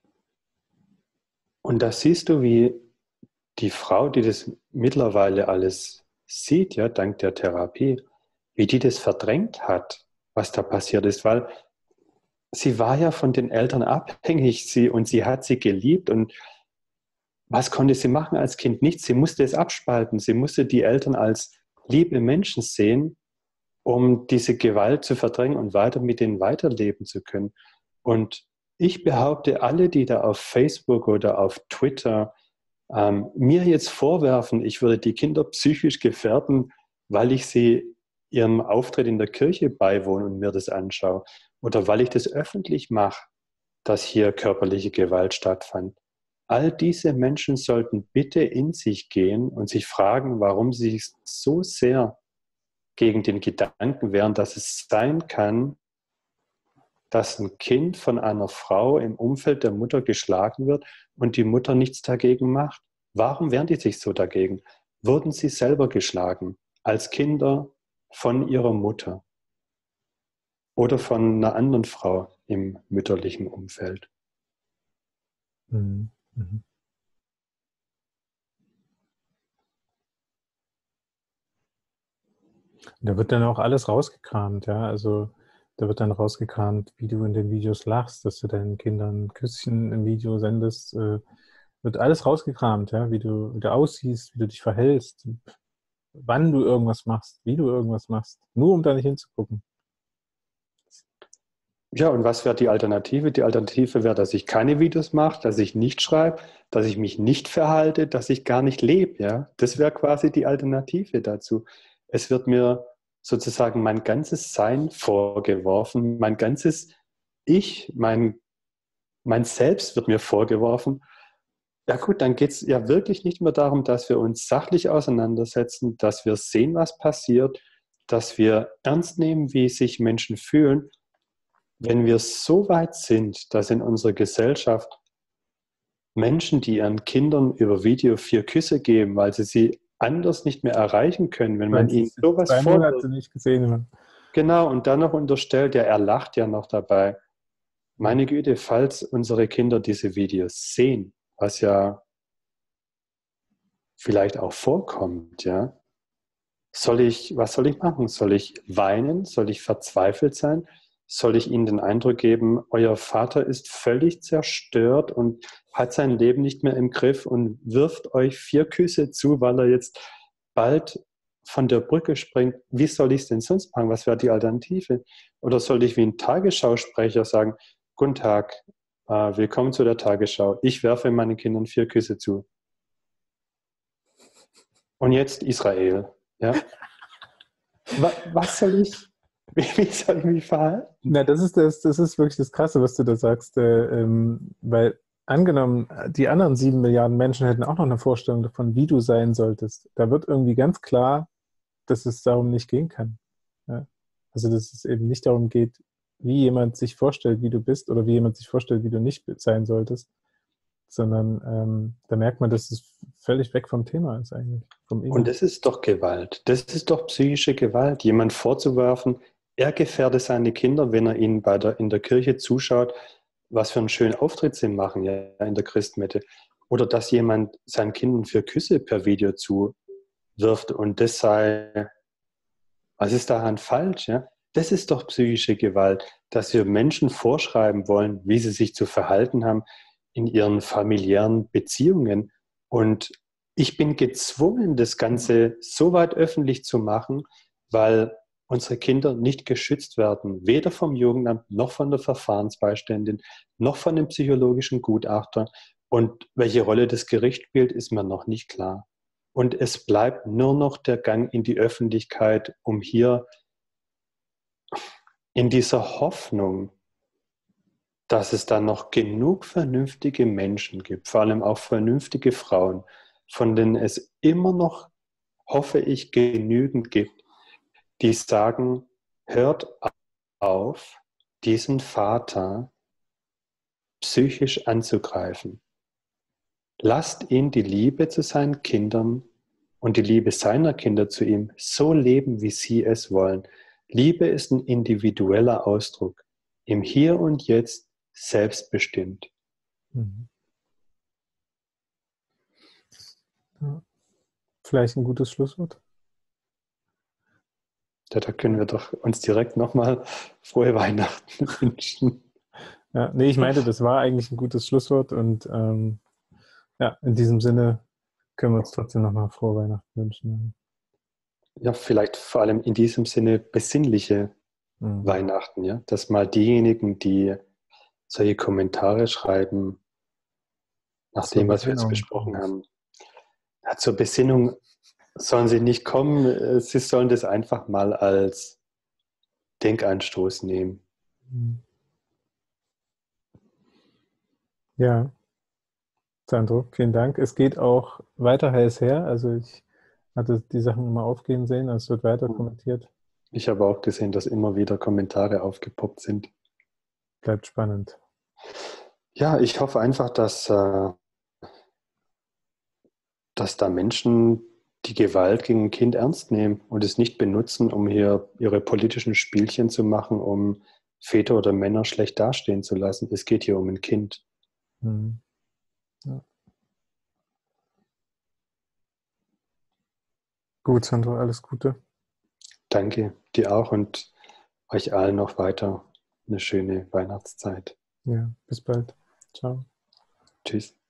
Und da siehst du, wie die Frau, die das mittlerweile alles sieht, ja, dank der Therapie, wie die das verdrängt hat, was da passiert ist, weil sie war ja von den Eltern abhängig, und sie hat sie geliebt und was konnte sie machen als Kind? Nichts. Sie musste es abspalten. Sie musste die Eltern als liebe Menschen sehen, um diese Gewalt zu verdrängen und weiter mit denen weiterleben zu können. Und ich behaupte, alle, die da auf Facebook oder auf Twitter mir jetzt vorwerfen, ich würde die Kinder psychisch gefährden, weil ich sie ihrem Auftritt in der Kirche beiwohne und mir das anschaue, oder weil ich das öffentlich mache, dass hier körperliche Gewalt stattfand. All diese Menschen sollten bitte in sich gehen und sich fragen, warum sie sich so sehr gegen den Gedanken wehren, dass es sein kann, dass ein Kind von einer Frau im Umfeld der Mutter geschlagen wird und die Mutter nichts dagegen macht. Warum wehren die sich so dagegen? Wurden sie selber geschlagen als Kinder von ihrer Mutter oder von einer anderen Frau im mütterlichen Umfeld? Mhm. Mhm. Da wird dann auch alles rausgekramt, ja. Also da wird dann rausgekramt, wie du in den Videos lachst, dass du deinen Kindern ein Küsschen im Video sendest. Wird alles rausgekramt, ja, wie du aussiehst, wie du dich verhältst, wann du irgendwas machst, wie du irgendwas machst, nur um da nicht hinzugucken. Ja, und was wäre die Alternative? Die Alternative wäre, dass ich keine Videos mache, dass ich nicht schreibe, dass ich mich nicht verhalte, dass ich gar nicht lebe. Ja? Das wäre quasi die Alternative dazu. Es wird mir sozusagen mein ganzes Sein vorgeworfen, mein ganzes Ich, mein Selbst wird mir vorgeworfen. Ja gut, dann geht es ja wirklich nicht mehr darum, dass wir uns sachlich auseinandersetzen, dass wir sehen, was passiert, dass wir ernst nehmen, wie sich Menschen fühlen. Wenn wir so weit sind, dass in unserer Gesellschaft Menschen, die ihren Kindern über Video 4 Küsse geben, weil sie anders nicht mehr erreichen können, wenn Weil man sie ihnen es jetzt sowas 2 Monate vorwirft, nicht gesehen haben. genau, und dann noch unterstellt, ja, er lacht ja noch dabei. Meine Güte, falls unsere Kinder diese Videos sehen, was ja vielleicht auch vorkommt, ja, was soll ich machen? Soll ich weinen? Soll ich verzweifelt sein? Soll ich ihnen den Eindruck geben, euer Vater ist völlig zerstört und hat sein Leben nicht mehr im Griff und wirft euch 4 Küsse zu, weil er jetzt bald von der Brücke springt? Wie soll ich es denn sonst machen? Was wäre die Alternative? Oder soll ich wie ein Tagesschausprecher sagen, guten Tag, willkommen zu der Tagesschau. Ich werfe meinen Kindern 4 Küsse zu. Und jetzt Israel. Ja? Was soll ich? Wie soll ich mich verhalten? Na, das ist wirklich das Krasse, was du da sagst, weil angenommen, die anderen 7 Milliarden Menschen hätten auch noch eine Vorstellung davon, wie du sein solltest. Da wird irgendwie ganz klar, dass es darum nicht gehen kann. Ja? Also, dass es eben nicht darum geht, wie jemand sich vorstellt, wie du bist oder wie jemand sich vorstellt, wie du nicht sein solltest, sondern da merkt man, dass es völlig weg vom Thema ist eigentlich, vom Und Inhalt. das ist doch Gewalt. Das ist doch psychische Gewalt, jemand vorzuwerfen, er gefährde seine Kinder, wenn er ihnen in der Kirche zuschaut, was für einen schönen Auftritt sie machen, ja, in der Christmette. Oder dass jemand seinen Kindern für Küsse per Video zuwirft und das sei, was ist daran falsch? Ja? Das ist doch psychische Gewalt, dass wir Menschen vorschreiben wollen, wie sie sich zu verhalten haben in ihren familiären Beziehungen. Und ich bin gezwungen, das Ganze so weit öffentlich zu machen, weil unsere Kinder nicht geschützt werden, weder vom Jugendamt noch von der Verfahrensbeiständin noch von dem psychologischen Gutachter. Und welche Rolle das Gericht spielt, ist mir noch nicht klar. Und es bleibt nur noch der Gang in die Öffentlichkeit, um hier in dieser Hoffnung, dass es da noch genug vernünftige Menschen gibt, vor allem auch vernünftige Frauen, von denen es immer noch, hoffe ich, genügend gibt, die sagen, hört auf, diesen Vater psychisch anzugreifen. Lasst ihn die Liebe zu seinen Kindern und die Liebe seiner Kinder zu ihm so leben, wie sie es wollen. Liebe ist ein individueller Ausdruck, im Hier und Jetzt selbstbestimmt. Mhm. Ja. Vielleicht ein gutes Schlusswort. Ja, da können wir doch uns direkt nochmal frohe Weihnachten wünschen. Ja, nee, ich meinte, das war eigentlich ein gutes Schlusswort und ja, in diesem Sinne können wir uns trotzdem nochmal frohe Weihnachten wünschen. Ja, vielleicht vor allem in diesem Sinne besinnliche Mhm. Weihnachten, ja, dass mal diejenigen, die solche Kommentare schreiben, nach Zur dem, was wir jetzt Besinnung besprochen kommen. haben, ja, zur Besinnung sollen sie nicht kommen, sie sollen das einfach mal als Denkanstoß nehmen. Mhm. Ja, Sandro, vielen Dank. Es geht auch weiter heiß her. Also ich hatte die Sachen immer aufgehen sehen, also es wird weiter kommentiert. Ich habe auch gesehen, dass immer wieder Kommentare aufgepoppt sind. Bleibt spannend. Ja, ich hoffe einfach, dass da Menschen die Gewalt gegen ein Kind ernst nehmen und es nicht benutzen, um hier ihre politischen Spielchen zu machen, um Väter oder Männer schlecht dastehen zu lassen. Es geht hier um ein Kind. Mhm. Ja. Gut, Sandro, alles Gute. Danke dir auch und euch allen noch weiter eine schöne Weihnachtszeit. Ja, bis bald. Ciao. Tschüss.